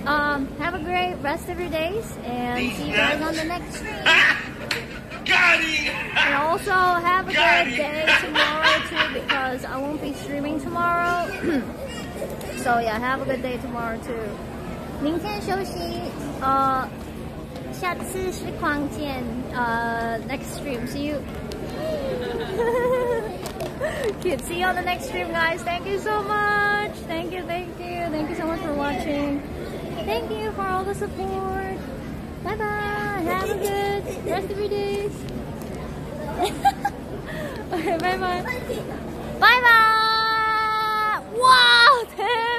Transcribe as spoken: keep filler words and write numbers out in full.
um, have a great rest of your days, and see you guys on the next stream. And also have a good day tomorrow too, because I won't be streaming tomorrow. So yeah, have a good day tomorrow too. 明天休息，呃，下次实况见，呃 next stream. See you. See you on the next stream, guys. Thank you so much. Thank you, thank you, thank you so much for watching. Thank you for all the support. Bye bye. Have a good rest of your days. Okay, bye bye. Bye bye. Wow.